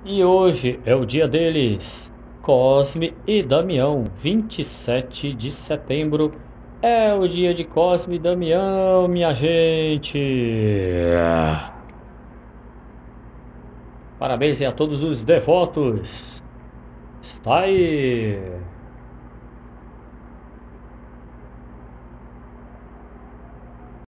E hoje é o dia deles, Cosme e Damião, 27 de setembro. É o dia de Cosme e Damião, minha gente. Parabéns aí a todos os devotos. Está aí.